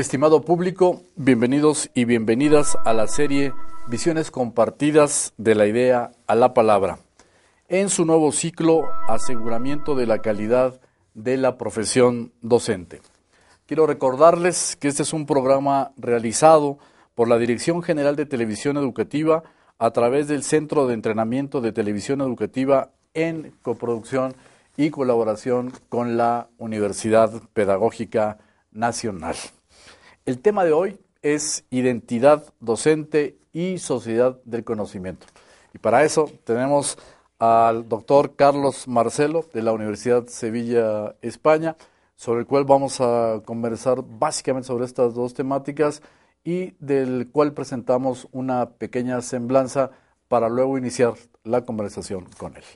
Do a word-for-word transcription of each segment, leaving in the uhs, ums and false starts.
Estimado público, bienvenidos y bienvenidas a la serie Visiones Compartidas de la Idea a la Palabra, en su nuevo ciclo Aseguramiento de la Calidad de la Profesión Docente. Quiero recordarles que este es un programa realizado por la Dirección General de Televisión Educativa a través del Centro de Entrenamiento de Televisión Educativa en coproducción y colaboración con la Universidad Pedagógica Nacional. El tema de hoy es identidad docente y sociedad del conocimiento. Y para eso tenemos al doctor Carlos Marcelo de la Universidad Sevilla, España, sobre el cual vamos a conversar básicamente sobre estas dos temáticas y del cual presentamos una pequeña semblanza para luego iniciar la conversación con él.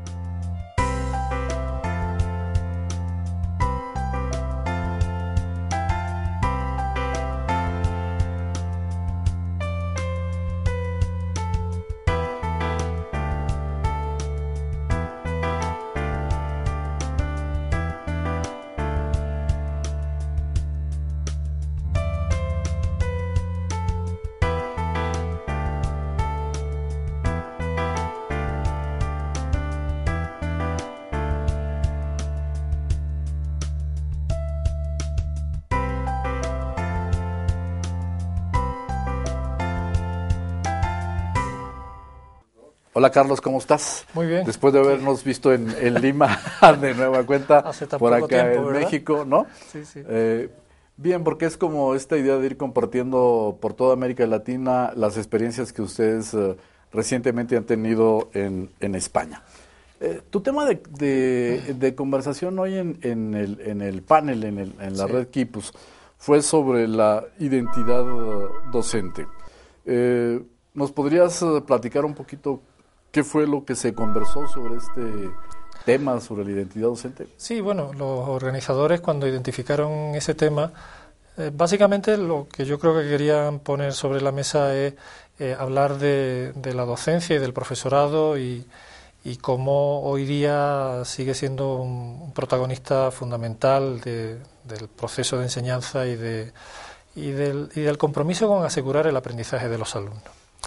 Hola Carlos, ¿cómo estás? Muy bien. Después de habernos visto en, en Lima de nueva cuenta, Hace tan por poco acá tiempo, en ¿verdad? México, ¿no? Sí, sí. Eh, bien, porque es como esta idea de ir compartiendo por toda América Latina las experiencias que ustedes eh, recientemente han tenido en, en España. Eh, tu tema de, de, de conversación hoy en, en, el, en el panel, en, el, en la Sí. red Kipus, fue sobre la identidad eh, docente. Eh, ¿Nos podrías eh, platicar un poquito qué fue lo que se conversó sobre este tema, sobre la identidad docente? Sí, bueno, los organizadores cuando identificaron ese tema, eh, básicamente lo que yo creo que querían poner sobre la mesa es eh, hablar de, de la docencia y del profesorado y, y cómo hoy día sigue siendo un, un protagonista fundamental de, del proceso de enseñanza y, de, y, del, y del compromiso con asegurar el aprendizaje de los alumnos.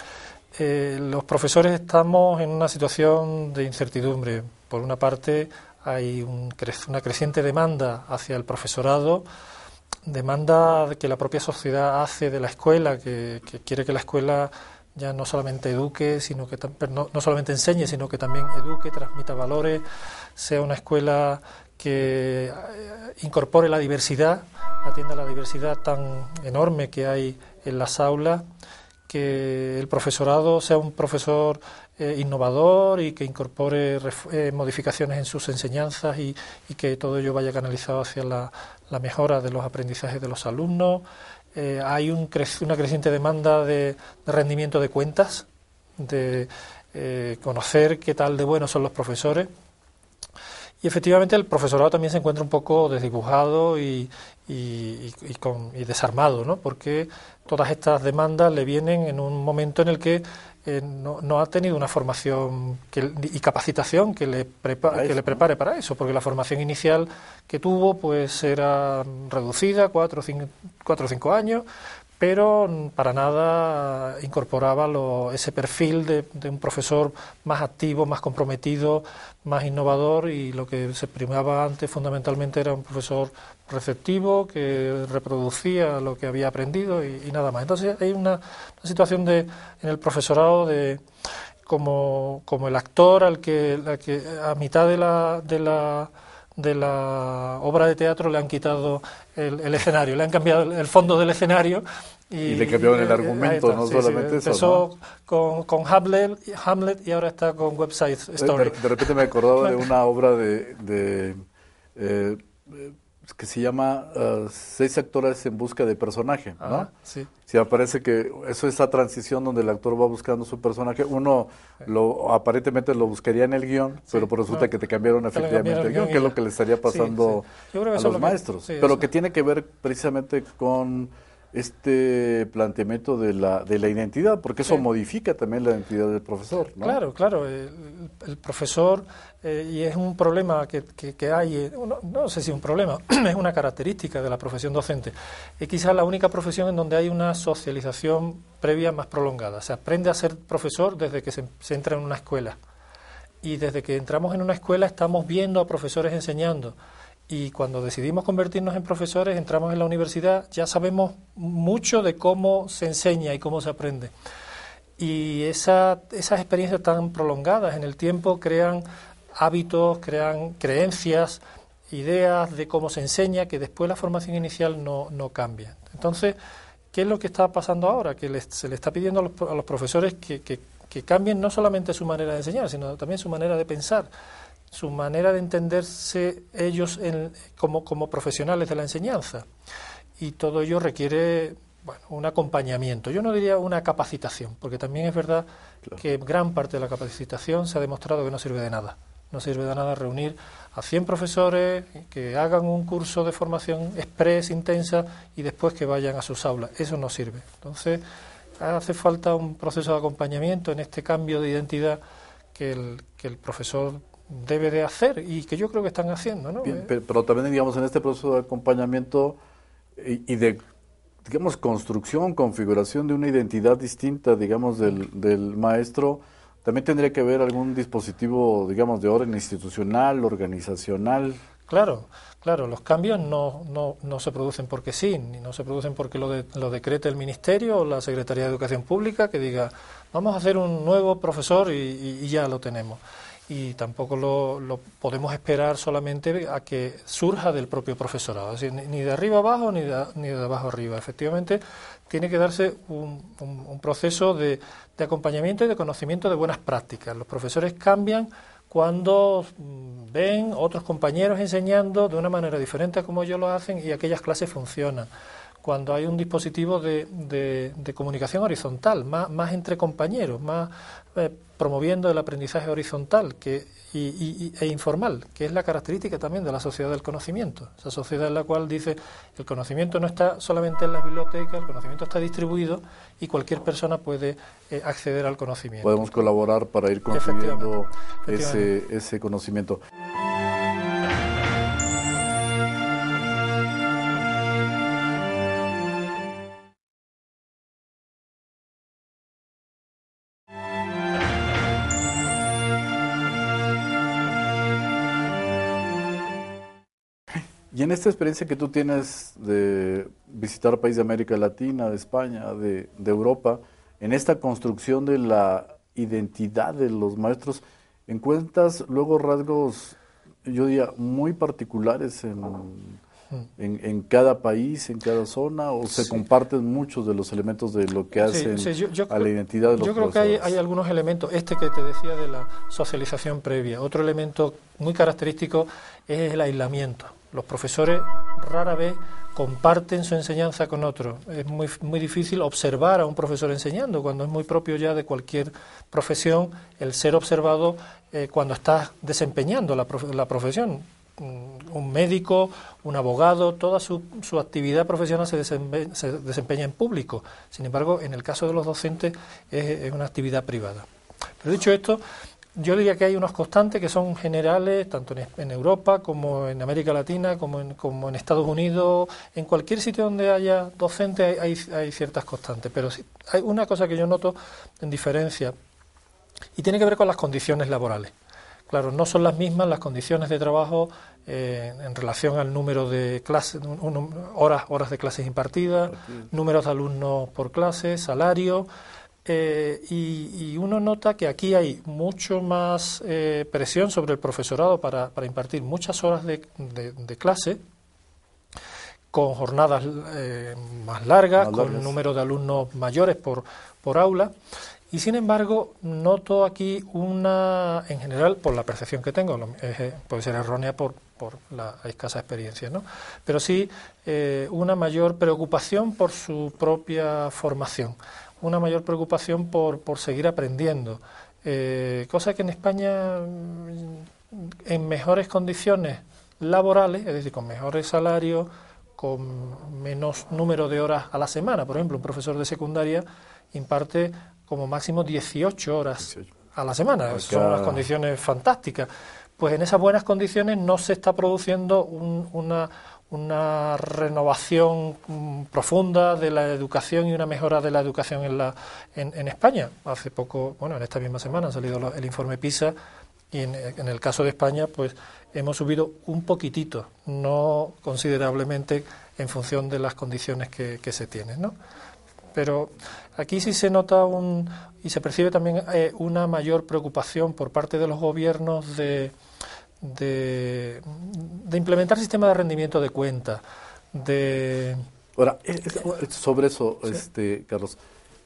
Eh, los profesores estamos en una situación de incertidumbre. Por una parte, hay un cre una creciente demanda hacia el profesorado, demanda que la propia sociedad hace de la escuela, que, que quiere que la escuela ya no solamente eduque, sino que no, no solamente enseñe, sino que también eduque, transmita valores, sea una escuela que incorpore la diversidad, atienda la diversidad tan enorme que hay en las aulas, que el profesorado sea un profesor eh, innovador y que incorpore eh, modificaciones en sus enseñanzas y, y que todo ello vaya canalizado hacia la, la mejora de los aprendizajes de los alumnos. Eh, hay un cre una creciente demanda de, de rendimiento de cuentas, de eh, conocer qué tal de buenos son los profesores. Y efectivamente el profesorado también se encuentra un poco desdibujado y, y, y, y, con, y desarmado, ¿no? Porque todas estas demandas le vienen en un momento en el que eh, no, no ha tenido una formación que, y capacitación que le, prepa que le prepare para eso, porque la formación inicial que tuvo pues era reducida, cuatro o cinco años, pero para nada incorporaba lo, ese perfil de, de un profesor más activo, más comprometido, más innovador, y lo que se primaba antes fundamentalmente era un profesor receptivo que reproducía lo que había aprendido y, y nada más. Entonces hay una, una situación de, en el profesorado de como, como el actor al que, al que a mitad de la, de la de la obra de teatro le han quitado el, el escenario, le han cambiado el, el fondo del escenario y, y le cambiaron el eh, argumento, está, no sí, solamente sí, eso, empezó ¿no? con, con Hamlet, Hamlet y ahora está con Website Story. De, de repente me acordaba de una obra de, de eh, que se llama uh, Seis actores en busca de personaje, ¿no? Ah, sí. Sí, aparece que eso es esa transición donde el actor va buscando su personaje. Uno lo aparentemente lo buscaría en el guión, sí, pero pues resulta no, que te cambiaron te efectivamente cambiaron el guión, que es lo que le estaría pasando sí, sí. a los maestros. Que, sí, pero que tiene que ver precisamente con este planteamiento de la, de la identidad, porque eso sí. modifica también la identidad del profesor, ¿no? Claro, claro, el, el profesor, eh, y es un problema que, que, que hay, no, no sé si es un problema, es una característica de la profesión docente, es quizás la única profesión en donde hay una socialización previa más prolongada, se aprende a ser profesor desde que se, se entra en una escuela, y desde que entramos en una escuela estamos viendo a profesores enseñando. Y cuando decidimos convertirnos en profesores, entramos en la universidad, ya sabemos mucho de cómo se enseña y cómo se aprende. Y esa, esas experiencias tan prolongadas en el tiempo crean hábitos, crean creencias, ideas de cómo se enseña, que después la formación inicial no, no cambia. Entonces, ¿qué es lo que está pasando ahora? Que les, se le está pidiendo a los, a los profesores que, que, que cambien no solamente su manera de enseñar, sino también su manera de pensar, su manera de entenderse ellos en, como, como profesionales de la enseñanza. Y todo ello requiere, bueno, un acompañamiento. Yo no diría una capacitación, porque también es verdad claro. que gran parte de la capacitación se ha demostrado que no sirve de nada. No sirve de nada reunir a cien profesores que hagan un curso de formación express, intensa, y después que vayan a sus aulas. Eso no sirve. Entonces, hace falta un proceso de acompañamiento en este cambio de identidad que el, que el profesor debe de hacer y que yo creo que están haciendo, ¿no? Bien, pero, pero también, digamos, en este proceso de acompañamiento y, y de, digamos, construcción, configuración de una identidad distinta, digamos, del, del maestro, también tendría que haber algún dispositivo, digamos, de orden institucional, organizacional. Claro, claro, los cambios no, no, no se producen porque sí, ni no se producen porque lo, de, lo decrete el Ministerio o la Secretaría de Educación Pública, que diga, vamos a hacer un nuevo profesor y, y, y ya lo tenemos. Y tampoco lo, lo podemos esperar solamente a que surja del propio profesorado, es decir, ni de arriba abajo ni de, ni de abajo arriba. Efectivamente, tiene que darse un, un, un proceso de, de acompañamiento y de conocimiento de buenas prácticas. Los profesores cambian cuando ven otros compañeros enseñando de una manera diferente a como ellos lo hacen y aquellas clases funcionan. Cuando hay un dispositivo de, de, de comunicación horizontal, más, más entre compañeros, más eh, promoviendo el aprendizaje horizontal que, y, y, e informal, que es la característica también de la sociedad del conocimiento. Esa sociedad en la cual dice el conocimiento no está solamente en las bibliotecas, el conocimiento está distribuido y cualquier persona puede eh, acceder al conocimiento. Podemos colaborar para ir consiguiendo ese, ese conocimiento. Y en esta experiencia que tú tienes de visitar países de América Latina, de España, de, de Europa, en esta construcción de la identidad de los maestros, ¿encuentras luego rasgos, yo diría, muy particulares en, en, en cada país, en cada zona, o se sí. comparten muchos de los elementos de lo que hacen sí, sí, yo, yo, a la identidad de los Yo creo profesores? que hay, hay algunos elementos, este que te decía de la socialización previa, otro elemento muy característico es el aislamiento. Los profesores rara vez comparten su enseñanza con otros. Es muy, muy difícil observar a un profesor enseñando, cuando es muy propio ya de cualquier profesión el ser observado eh, cuando estás desempeñando la, prof la profesión. Un médico, un abogado, toda su, su actividad profesional se, desempe se desempeña en público. Sin embargo, en el caso de los docentes es, es una actividad privada. Pero dicho esto, yo diría que hay unos constantes que son generales, tanto en, en Europa como en América Latina, como en, como en Estados Unidos, en cualquier sitio donde haya docentes hay, hay, hay ciertas constantes, pero sí, hay una cosa que yo noto en diferencia, y tiene que ver con las condiciones laborales. Claro, no son las mismas las condiciones de trabajo eh, en relación al número de clases, un, un, horas, horas de clases impartidas, números de alumnos por clase, salario. Eh, y, y uno nota que aquí hay mucho más eh, presión sobre el profesorado para, para impartir muchas horas de, de, de clase, con jornadas eh, más largas, más con largas. número de alumnos mayores por, por aula. Y sin embargo, noto aquí una, en general, por la percepción que tengo, eh, puede ser errónea por, por la escasa experiencia, ¿no? Pero sí eh, una mayor preocupación por su propia formación, una mayor preocupación por, por seguir aprendiendo, eh, cosa que en España, en mejores condiciones laborales, es decir, con mejores salarios, con menos número de horas a la semana. Por ejemplo, un profesor de secundaria imparte como máximo dieciocho horas a la semana. Acá... Son unas condiciones fantásticas. Pues en esas buenas condiciones no se está produciendo un, una, una renovación um, profunda de la educación y una mejora de la educación en, la, en, en España. Hace poco, bueno, en esta misma semana ha salido lo, el informe PISA y en, en el caso de España, pues hemos subido un poquitito, no considerablemente en función de las condiciones que, que se tienen, ¿no? Pero aquí sí se nota un, y se percibe también eh, una mayor preocupación por parte de los gobiernos de, de, de implementar sistemas de rendimiento de cuentas. De... Ahora, sobre eso, ¿sí? este Carlos,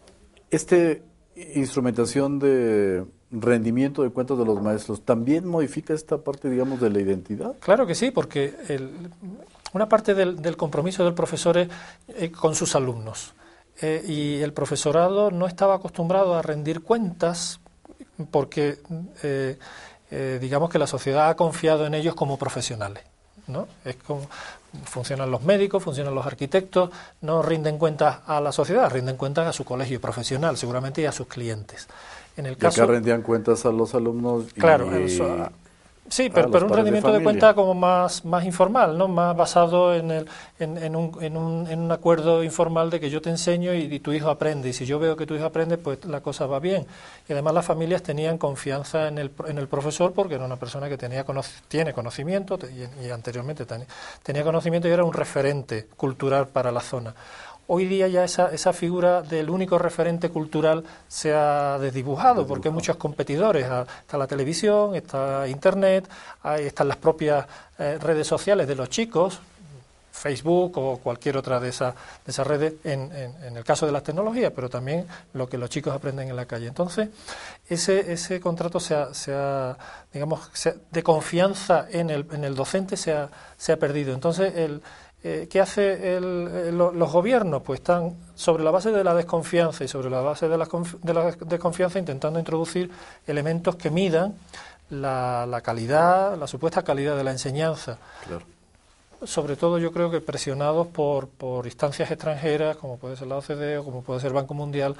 este instrumentación de rendimiento de cuentas de los maestros, ¿también modifica esta parte, digamos, de la identidad? Claro que sí, porque el, una parte del, del compromiso del profesor es eh, con sus alumnos. Eh, y el profesorado no estaba acostumbrado a rendir cuentas porque, eh, eh, digamos que la sociedad ha confiado en ellos como profesionales, ¿no? Es como funcionan los médicos, funcionan los arquitectos, no rinden cuentas a la sociedad, rinden cuentas a su colegio profesional, seguramente, y a sus clientes. En el caso, y acá rendían cuentas a los alumnos. Y, claro, eso, sí, pero, pero un rendimiento de, de cuenta como más, más informal, ¿no? Más basado en, el, en, en, un, en, un, en un acuerdo informal de que yo te enseño y, y tu hijo aprende, y si yo veo que tu hijo aprende, pues la cosa va bien. Y además las familias tenían confianza en el, en el profesor porque era una persona que tenía tiene conocimiento y, y anteriormente ten, tenía conocimiento y era un referente cultural para la zona. Hoy día ya esa, esa figura del único referente cultural se ha desdibujado porque hay muchos competidores. Está la televisión, está Internet, hay, están las propias eh, redes sociales de los chicos, Facebook o cualquier otra de esas de esas redes, en, en, en el caso de las tecnologías, pero también lo que los chicos aprenden en la calle. Entonces, ese ese contrato se ha, se ha digamos, se ha, de confianza en el, en el docente se ha, se ha perdido. Entonces, el Eh, ¿qué hace el, el, los gobiernos? Pues están sobre la base de la desconfianza y sobre la base de la, de la desconfianza intentando introducir elementos que midan la, la calidad, la supuesta calidad de la enseñanza. Claro. Sobre todo yo creo que presionados por, por instancias extranjeras, como puede ser la O C D E o como puede ser el Banco Mundial,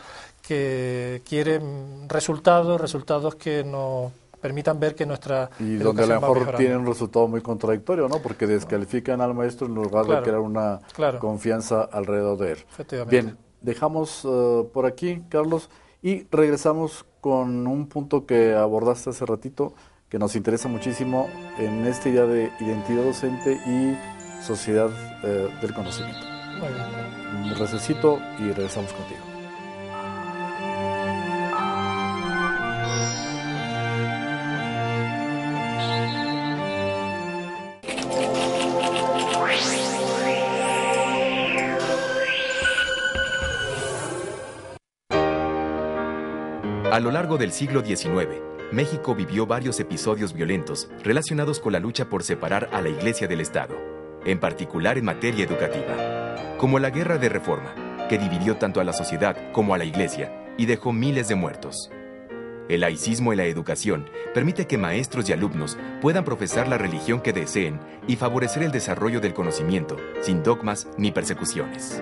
que quieren resultados, resultados que no permitan ver que nuestra y donde a lo mejor tienen un resultado muy contradictorio, ¿no? Porque descalifican al maestro en lugar claro, de crear una claro. confianza alrededor de él. Bien, dejamos uh, por aquí, Carlos, y regresamos con un punto que abordaste hace ratito, que nos interesa muchísimo en esta idea de identidad docente y sociedad uh, del conocimiento. Muy bien. Un recesito y regresamos contigo. A lo largo del siglo diecinueve, México vivió varios episodios violentos relacionados con la lucha por separar a la Iglesia del Estado, en particular en materia educativa, como la Guerra de Reforma, que dividió tanto a la sociedad como a la Iglesia y dejó miles de muertos. El laicismo en la educación permite que maestros y alumnos puedan profesar la religión que deseen y favorecer el desarrollo del conocimiento, sin dogmas ni persecuciones.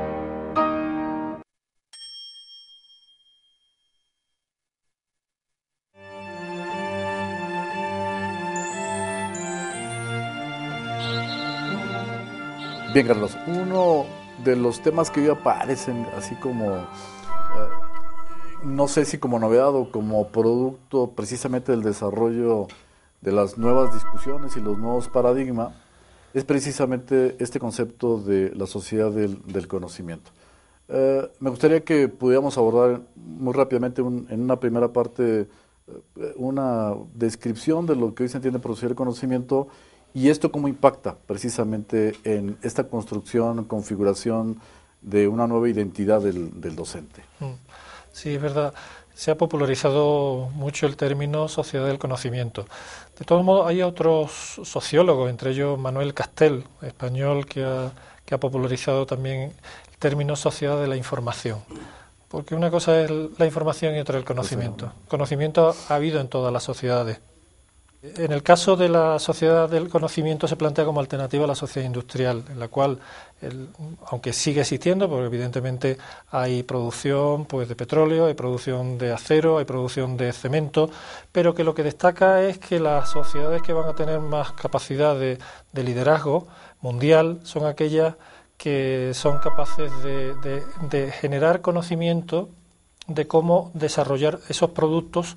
Bien, Carlos, uno de los temas que hoy aparecen así como, eh, no sé si como novedad o como producto precisamente del desarrollo de las nuevas discusiones y los nuevos paradigmas, es precisamente este concepto de la sociedad del, del conocimiento. Eh, me gustaría que pudiéramos abordar muy rápidamente un, en una primera parte eh, una descripción de lo que hoy se entiende por sociedad del conocimiento. ¿Y esto cómo impacta precisamente en esta construcción, configuración de una nueva identidad del, del docente? Sí, es verdad. Se ha popularizado mucho el término sociedad del conocimiento. De todos modos, hay otros sociólogos, entre ellos Manuel Castel, español, que ha, que ha popularizado también el término sociedad de la información. Porque una cosa es la información y otra el conocimiento. Conocimiento ha habido en todas las sociedades. En el caso de la sociedad del conocimiento se plantea como alternativa a la sociedad industrial, en la cual, el, aunque sigue existiendo, porque evidentemente hay producción pues de petróleo, hay producción de acero, hay producción de cemento, pero que lo que destaca es que las sociedades que van a tener más capacidad de, de liderazgo mundial son aquellas que son capaces de, de, de generar conocimiento de cómo desarrollar esos productos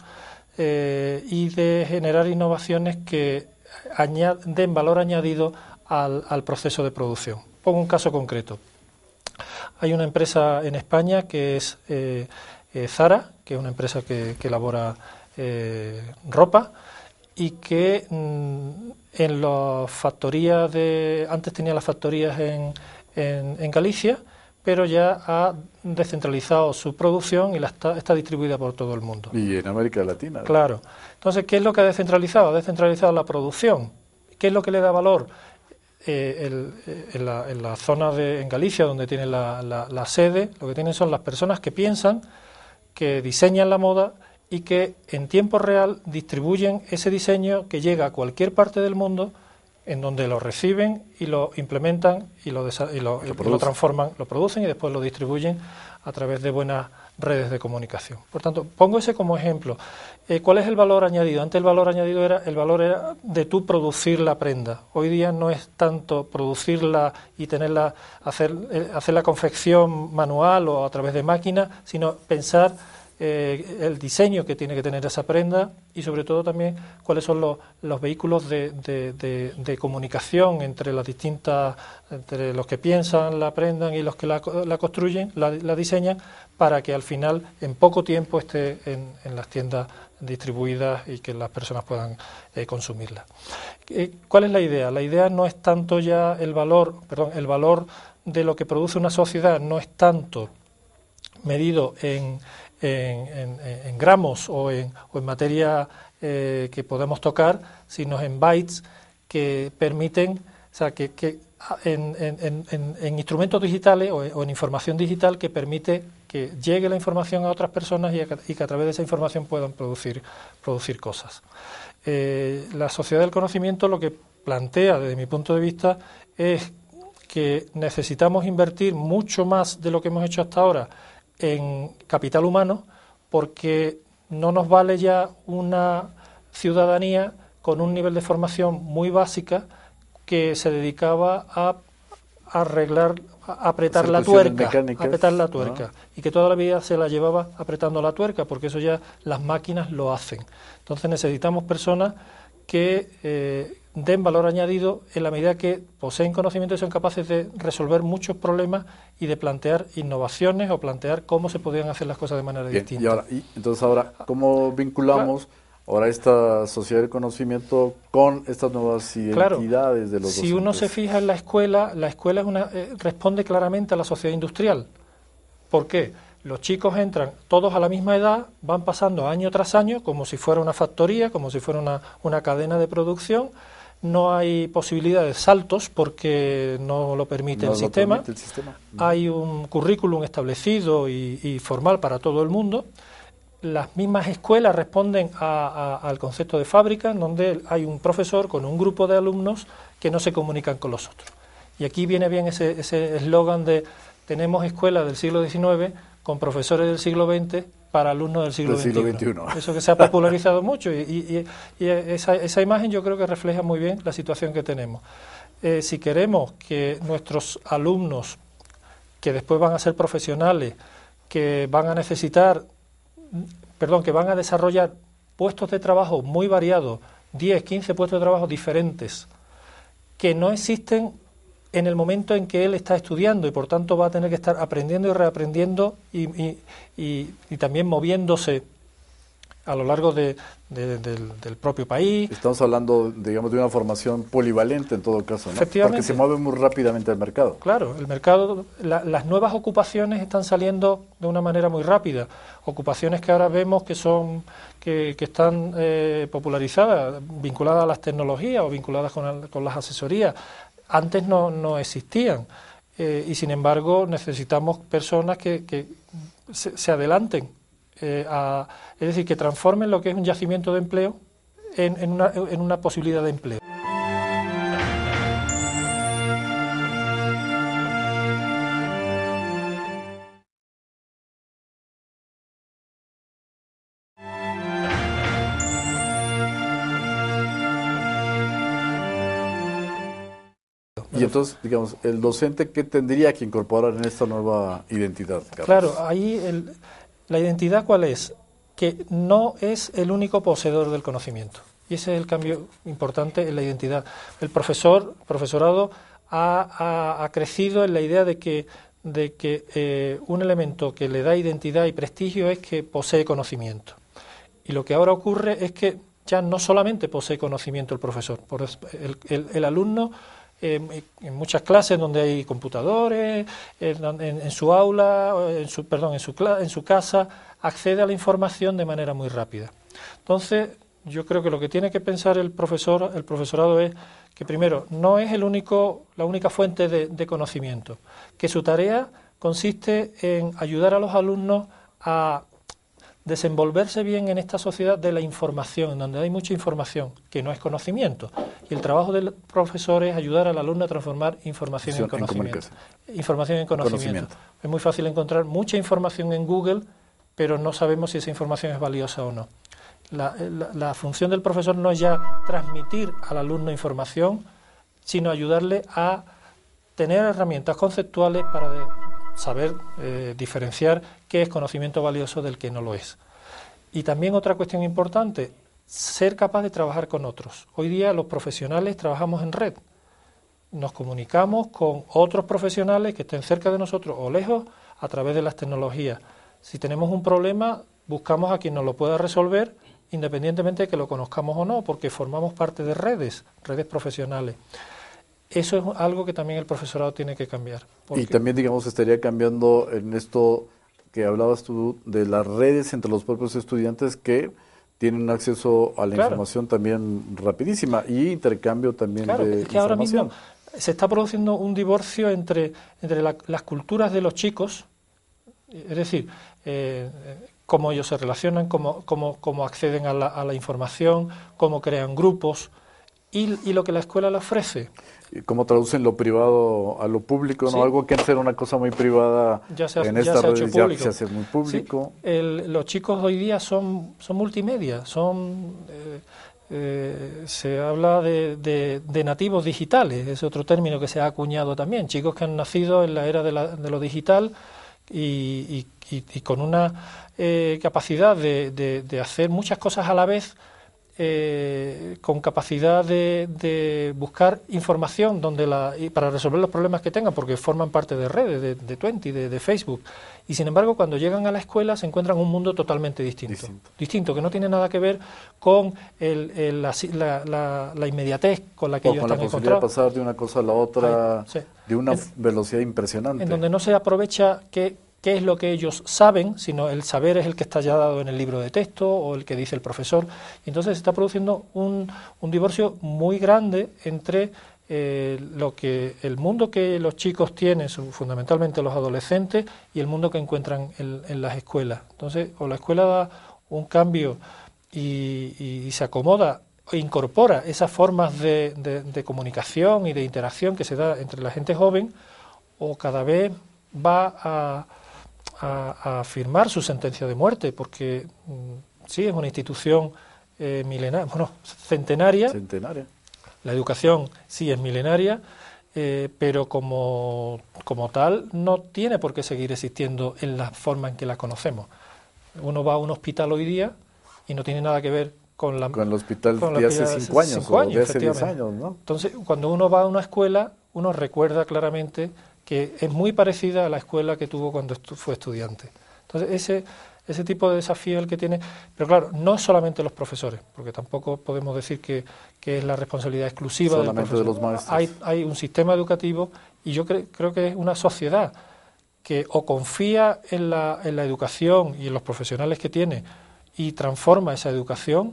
Eh, y de generar innovaciones que añad, den valor añadido al, al proceso de producción. Pongo un caso concreto. Hay una empresa en España que es eh, eh, Zara, que es una empresa que, que elabora eh, ropa y que mmm, en las factorías de... Antes tenía las factorías en, en, en Galicia, pero ya ha descentralizado su producción y la está, está distribuida por todo el mundo. Y en América Latina. Claro. Entonces, ¿qué es lo que ha descentralizado? Ha descentralizado la producción. ¿Qué es lo que le da valor? Eh, el, en, la, en la zona de en Galicia, donde tiene la, la, la sede, lo que tienen son las personas que piensan, que diseñan la moda y que en tiempo real distribuyen ese diseño que llega a cualquier parte del mundo, en donde lo reciben y lo implementan y lo, y lo, y lo transforman, lo producen y después lo distribuyen a través de buenas redes de comunicación. Por tanto, pongo ese como ejemplo. Eh, ¿Cuál es el valor añadido? Antes el valor añadido era el valor era de tú producir la prenda. Hoy día no es tanto producirla y tenerla, hacer, eh, hacer la confección manual o a través de máquina, sino pensar Eh, el diseño que tiene que tener esa prenda y sobre todo también cuáles son los, los vehículos de, de, de, de comunicación entre las distintas, entre los que piensan la prenda y los que la, la construyen, la, la diseñan, para que al final en poco tiempo esté en, en las tiendas distribuidas y que las personas puedan eh, consumirla. Eh, ¿Cuál es la idea? La idea no es tanto ya el valor, perdón, el valor de lo que produce una sociedad no es tanto medido en En, en, en gramos o en, o en materia eh, que podemos tocar, sino en bytes que permiten, o sea, que, que en, en, en, en instrumentos digitales o en, o en información digital que permite que llegue la información a otras personas y, a, y que a través de esa información puedan producir, producir cosas. Eh, la sociedad del conocimiento lo que plantea, desde mi punto de vista, es que necesitamos invertir mucho más de lo que hemos hecho hasta ahora en capital humano, porque no nos vale ya una ciudadanía con un nivel de formación muy básica que se dedicaba a, a arreglar, a apretar la tuerca, a apretar la tuerca, ¿no? Y que toda la vida se la llevaba apretando la tuerca, porque eso ya las máquinas lo hacen. Entonces necesitamos personas que eh, den valor añadido en la medida que poseen conocimiento y son capaces de resolver muchos problemas y de plantear innovaciones o plantear cómo se podrían hacer las cosas de manera Bien, distinta. Y ahora, y, entonces ahora, ¿cómo vinculamos claro. ahora esta sociedad del conocimiento con estas nuevas identidades claro. de los Si docentes? uno se fija en la escuela, la escuela es una, eh, responde claramente a la sociedad industrial. ¿Por qué? Los chicos entran todos a la misma edad, van pasando año tras año como si fuera una factoría, como si fuera una, una cadena de producción. No hay posibilidad de saltos porque no lo permite, no el, lo sistema. permite el sistema. Hay un currículum establecido y, y formal para todo el mundo. Las mismas escuelas responden a, a, al concepto de fábrica, en donde hay un profesor con un grupo de alumnos que no se comunican con los otros. Y aquí viene bien ese eslogan de tenemos escuelas del siglo diecinueve con profesores del siglo veinte para alumnos del siglo veintiuno. veintiuno. Eso que se ha popularizado mucho y, y, y esa, esa imagen yo creo que refleja muy bien la situación que tenemos. Eh, si queremos que nuestros alumnos, que después van a ser profesionales, que van a necesitar, perdón, que van a desarrollar puestos de trabajo muy variados, diez, quince puestos de trabajo diferentes, que no existen en el momento en que él está estudiando y por tanto va a tener que estar aprendiendo y reaprendiendo y, y, y, y también moviéndose a lo largo de, de, del, del propio país. Estamos hablando, digamos, de una formación polivalente en todo caso, ¿no? Efectivamente. Porque se mueve muy rápidamente el mercado. Claro, el mercado, la, las nuevas ocupaciones están saliendo de una manera muy rápida. Ocupaciones que ahora vemos que son que, que están eh, popularizadas, vinculadas a las tecnologías o vinculadas con, el, con las asesorías. Antes no, no existían eh, y sin embargo necesitamos personas que, que se, se adelanten, eh, a, es decir, que transformen lo que es un yacimiento de empleo en, en, una, en una posibilidad de empleo. Y entonces, digamos, el docente, ¿qué tendría que incorporar en esta nueva identidad, Carlos? Claro, ahí el, la identidad, ¿cuál es? Que no es el único poseedor del conocimiento. Y ese es el cambio importante en la identidad. El profesor, profesorado, ha, ha, ha crecido en la idea de que, de que eh, un elemento que le da identidad y prestigio es que posee conocimiento. Y lo que ahora ocurre es que ya no solamente posee conocimiento el profesor, por el, el, el alumno, Eh, en muchas clases donde hay computadores, en, en, en su aula, en su, perdón, en su, en su casa, accede a la información de manera muy rápida. Entonces, yo creo que lo que tiene que pensar el profesor, el profesorado es que primero, no es el único, la única fuente de, de conocimiento, que su tarea consiste en ayudar a los alumnos a desenvolverse bien en esta sociedad de la información, donde hay mucha información, que no es conocimiento. Y el trabajo del profesor es ayudar al alumno a transformar información en conocimiento. En información en conocimiento. conocimiento. Es muy fácil encontrar mucha información en Google, pero no sabemos si esa información es valiosa o no. La, la, la función del profesor no es ya transmitir al alumno información, sino ayudarle a tener herramientas conceptuales para de, saber eh, diferenciar qué es conocimiento valioso del que no lo es. Y también otra cuestión importante, ser capaz de trabajar con otros. Hoy día los profesionales trabajamos en red, nos comunicamos con otros profesionales que estén cerca de nosotros o lejos a través de las tecnologías. Si tenemos un problema, buscamos a quien nos lo pueda resolver, independientemente de que lo conozcamos o no, porque formamos parte de redes, redes profesionales. Eso es algo que también el profesorado tiene que cambiar. Y también, digamos, estaría cambiando en esto que hablabas tú de las redes entre los propios estudiantes que tienen acceso a la claro. información también rapidísima y intercambio también claro, de es que información. Ahora mismo se está produciendo un divorcio entre, entre la, las culturas de los chicos, es decir, eh, cómo ellos se relacionan, cómo, cómo, cómo acceden a la, a la información, cómo crean grupos y, y lo que la escuela le ofrece. ¿Y cómo traducen lo privado a lo público? ¿No? Sí. Algo que antes era una cosa muy privada, ya se ha, en ya estas se ha redes hecho ya se hace muy público. Sí. El, los chicos hoy día son, son multimedia, son eh, eh, se habla de, de, de nativos digitales, es otro término que se ha acuñado también, chicos que han nacido en la era de, la, de lo digital y, y, y, y con una eh, capacidad de, de, de hacer muchas cosas a la vez. Eh, con capacidad de, de buscar información donde la, y para resolver los problemas que tengan, porque forman parte de redes, de, de Twenty, de, de Facebook, y sin embargo cuando llegan a la escuela se encuentran un mundo totalmente distinto, distinto, distinto que no tiene nada que ver con el, el, la, la, la, la inmediatez con la que o ellos con están la posibilidad de pasar de una cosa a la otra, Ay, sí. de una en, velocidad impresionante. En donde no se aprovecha que qué es lo que ellos saben, sino el saber es el que está ya dado en el libro de texto o el que dice el profesor. Y entonces se está produciendo un, un divorcio muy grande entre eh, lo que el mundo que los chicos tienen, fundamentalmente los adolescentes, y el mundo que encuentran en, en las escuelas. Entonces, o la escuela da un cambio y, y, y se acomoda e incorpora esas formas de, de, de comunicación y de interacción que se da entre la gente joven, o cada vez va a A, a firmar su sentencia de muerte, porque mm, sí, es una institución eh, milenaria, bueno, centenaria. Centenaria. La educación sí es milenaria, eh, pero como, como tal no tiene por qué seguir existiendo en la forma en que la conocemos. Uno va a un hospital hoy día y no tiene nada que ver con, la, con el hospital con de hace cinco años, cinco años o de hace diez años, ¿no? Entonces, cuando uno va a una escuela, uno recuerda claramente que es muy parecida a la escuela que tuvo cuando estu fue estudiante. Entonces, ese, ese tipo de desafío es el que tiene, pero claro, no solamente los profesores, porque tampoco podemos decir que, que es la responsabilidad exclusiva solamente del profesor. De los maestros. Hay, hay un sistema educativo y yo cre creo que es una sociedad que o confía en la, en la educación y en los profesionales que tiene y transforma esa educación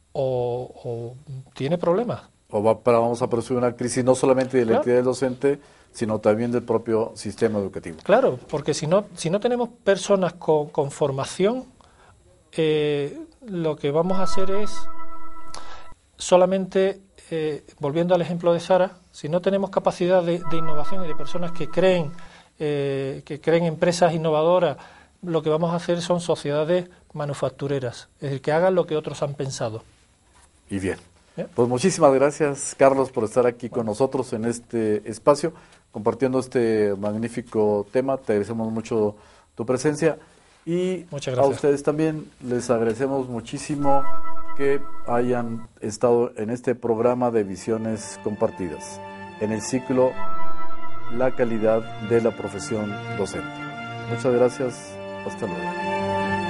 o, o tiene problemas. O va para, vamos a producir una crisis no solamente de la claro. entidad del docente, sino también del propio sistema educativo. Claro, porque si no, si no tenemos personas con, con formación, eh, lo que vamos a hacer es solamente, eh, volviendo al ejemplo de Sara, si no tenemos capacidad de, de innovación y de personas que creen, eh, que creen empresas innovadoras, lo que vamos a hacer son sociedades manufactureras, es decir, que hagan lo que otros han pensado. Y bien, ¿Bien? Pues muchísimas gracias, Carlos, por estar aquí con nosotros en este espacio, compartiendo este magnífico tema. Te agradecemos mucho tu presencia y Muchas a gracias. ustedes también les agradecemos muchísimo que hayan estado en este programa de Visiones Compartidas, en el ciclo La calidad de la profesión docente. Muchas gracias, hasta luego.